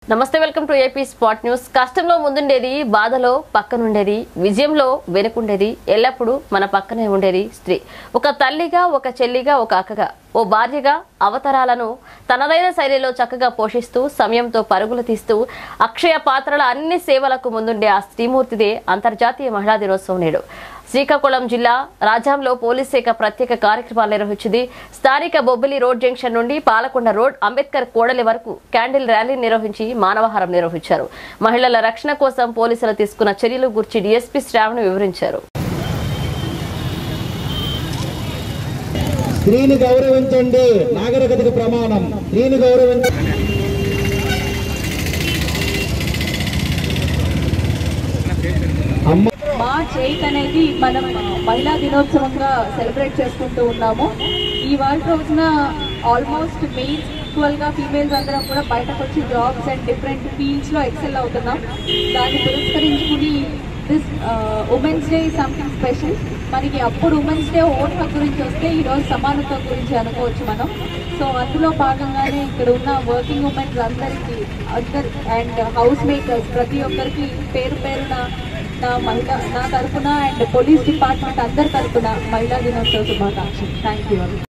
నమస్తే welcome to AP spot news. కష్టంలో ముందుండేది, బాధలో పక్కనుండేది, విజయంలో వెనుకుండేది, ఎల్లప్పుడూ మన పక్కనే ఉండేది స్త్రీ. ఒక తల్లిగా, ఒక చెల్లిగా, ఒక అక్కగా, ఓ భార్యగా అవతారాలను తనదైన శైలిలో చక్కగా పోషిస్తూ సమయంతో పరుగులు తీస్తూ అక్షయ పాత్రల అన్ని సేవలకు ముందుండే ఆ స్త్రీమూర్తిదే అంతర్జాతీయ మహిళా దినోత్సవం నేడు. శ్రీకాకుళం జిల్లా రాజాంలో పోలీస్ శాఖ ప్రత్యేక కార్యక్రమాలు నిర్వహించింది. స్థానిక బొబ్బిలి రోడ్ జంక్షన్ నుండి పాలకొండ రోడ్, అంబేద్కర్ కూడలి వరకు క్యాండిల్ ర్యాలీ నిర్వహించి మానవహారం నిర్వహించారు. మహిళల రక్షణ కోసం పోలీసులు తీసుకున్న చర్యలు గురించి డీఎస్పీ శ్రావణ్ వివరించారు. స్త్రీని గౌరవించండి, నాగరికతకు ప్రమాణం. స్త్రీని గౌరవించండి. మార్చ్ 8 అనేది మనం మహిళా దినోత్సవంగా సెలబ్రేట్ చేసుకుంటూ ఉన్నాము. ఈ వాళ్ళ రోజున ఆల్మోస్ట్ మెయిల్స్ ఈక్వల్గా ఫీమేల్స్ అందరం కూడా బయటకు వచ్చి జాబ్స్ అండ్ డిఫరెంట్ ఫీల్డ్స్లో ఎక్సెల్ అవుతున్నాం. దాన్ని పురస్కరించుకుని this women's day something special. మనకి అప్పుడు ఉమెన్స్ డే ఓట్ హక్కు గురించి వస్తే ఈరోజు సమానత్వం గురించి అనుకోవచ్చు మనం. సో అందులో భాగంగానే ఇక్కడ ఉన్న వర్కింగ్ ఉమెన్స్ అందరికీ అండ్ హౌస్ మేకర్స్ ప్రతి ఒక్కరికి పేరు పేరున నా తరఫున అండ్ పోలీస్ డిపార్ట్మెంట్ అందరి తరఫున మహిళా దినోత్సవ శుభాకాంక్షలు. Thank you.